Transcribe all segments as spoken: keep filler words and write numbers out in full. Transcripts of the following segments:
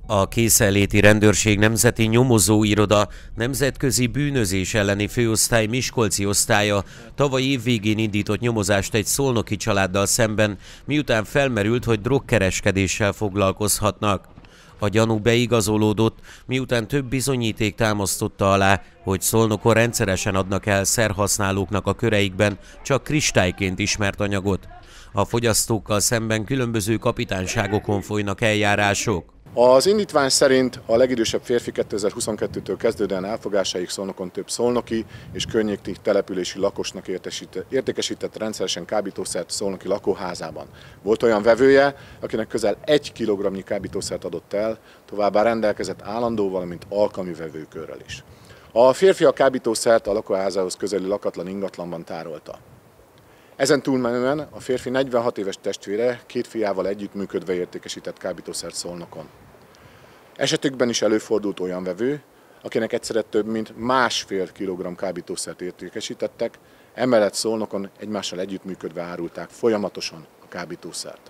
A Készenléti Rendőrség Nemzeti Nyomozóiroda nemzetközi bűnözés elleni főosztály miskolci osztálya tavaly év végén indított nyomozást egy szolnoki családdal szemben, miután felmerült, hogy drogkereskedéssel foglalkozhatnak. A gyanú beigazolódott, miután több bizonyíték támasztotta alá, hogy Szolnokon rendszeresen adnak el szerhasználóknak a köreikben csak kristályként ismert anyagot. A fogyasztókkal szemben különböző kapitányságokon folynak eljárások. Az indítvány szerint a legidősebb férfi kétezer-huszonkettőtől kezdődően elfogásáig Szolnokon több szolnoki és környéki települési lakosnak értékesített rendszeresen kábítószert Szolnoki lakóházában. Volt olyan vevője, akinek közel egy kilogramnyi kábítószert adott el, továbbá rendelkezett állandó, valamint alkalmi vevőkörrel is. A férfi a kábítószert a lakóházához közeli lakatlan ingatlanban tárolta. Ezen túlmenően a férfi negyvenhat éves testvére két fiával együttműködve értékesített kábítószert Szolnokon. Esetükben is előfordult olyan vevő, akinek egyszerre több mint másfél kilogramm kábítószert értékesítettek, emellett Szolnokon egymással együttműködve árulták folyamatosan a kábítószert.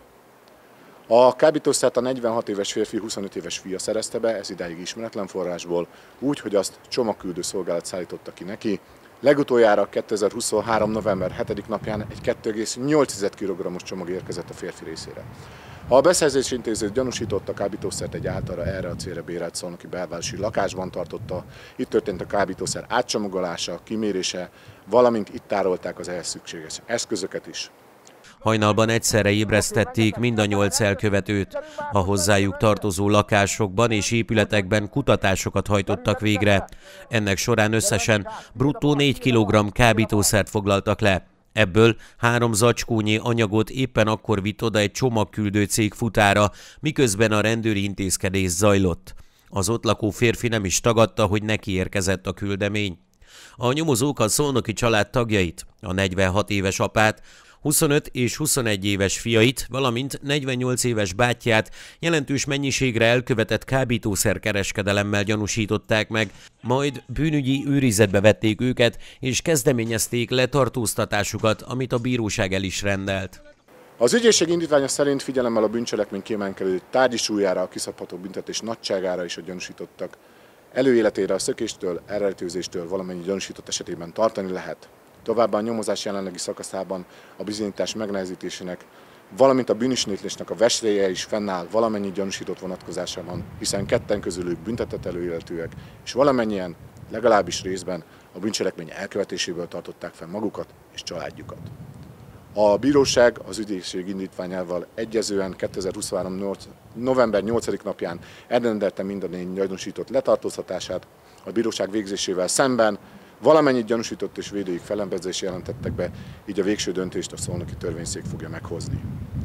A kábítószert a negyvenhat éves férfi huszonöt éves fia szerezte be, ez idáig ismeretlen forrásból, úgy, hogy azt csomagküldő szolgálat szállította ki neki. Legutoljára kétezer-huszonhárom november hetedike napján egy kettő egész nyolc kilogrammos csomag érkezett a férfi részére. A beszerzési intéző gyanúsított a kábítószert egy általa erre a célra bérelt szolnoki belvárosi lakásban tartotta. Itt történt a kábítószer átcsomagolása, kimérése, valamint itt tárolták az ehhez szükséges eszközöket is. Hajnalban egyszerre ébresztették mind a nyolc elkövetőt. A hozzájuk tartozó lakásokban és épületekben kutatásokat hajtottak végre. Ennek során összesen bruttó négy kilogramm kábítószert foglaltak le. Ebből három zacskónyi anyagot éppen akkor vitt oda egy csomagküldő cég futára, miközben a rendőri intézkedés zajlott. Az ott lakó férfi nem is tagadta, hogy neki érkezett a küldemény. A nyomozók a szolnoki család tagjait, a negyvenhat éves apát, huszonöt és huszonegy éves fiait, valamint negyvennyolc éves bátyját jelentős mennyiségre elkövetett kábítószer-kereskedelemmel gyanúsították meg, majd bűnügyi őrizetbe vették őket és kezdeményezték letartóztatásukat, amit a bíróság el is rendelt. Az ügyészség indítványa szerint figyelemmel a bűncselekmény kiemelkedő tárgyi súlyára, a kiszabható büntetés nagyságára is a gyanúsítottak előéletére, a szökéstől, elrejtőzéstől valamennyi gyanúsított esetében tartani lehet. Továbbá a nyomozás jelenlegi szakaszában a bizonyítás megnehezítésének, valamint a bűnismétlésnek a veszélye is fennáll valamennyi gyanúsított vonatkozásában, hiszen ketten közülük büntetett előéletűek, és valamennyien, legalábbis részben a bűncselekmény elkövetéséből tartották fel magukat és családjukat. A bíróság az ügyészség indítványával egyezően kétezer-huszonhárom november nyolcadika napján elrendelte mind a négy gyanúsított letartóztatását. A bíróság végzésével szemben valamennyi gyanúsított és védőik fellebbezést jelentettek be, így a végső döntést a szolnoki törvényszék fogja meghozni.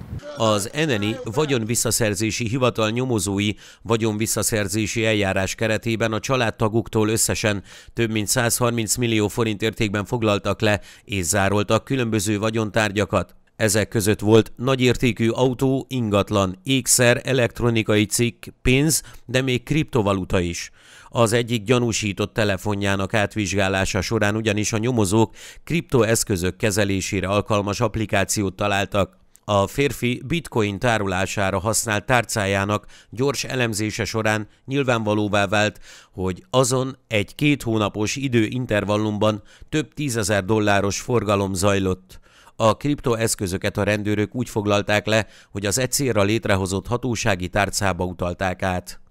Az en en i vagyonvisszaszerzési hivatal nyomozói vagyonvisszaszerzési eljárás keretében a családtagoktól összesen több mint százharminc millió forint értékben foglaltak le és zároltak különböző vagyontárgyakat. Ezek között volt nagyértékű autó, ingatlan, ékszer, elektronikai cikk, pénz, de még kriptovaluta is. Az egyik gyanúsított telefonjának átvizsgálása során ugyanis a nyomozók kriptoeszközök kezelésére alkalmas applikációt találtak. A férfi bitcoin tárolására használt tárcájának gyors elemzése során nyilvánvalóvá vált, hogy azon egy két hónapos időintervallumban több tízezer dolláros forgalom zajlott. A kriptoeszközöket a rendőrök úgy foglalták le, hogy az e célra létrehozott hatósági tárcába utalták át.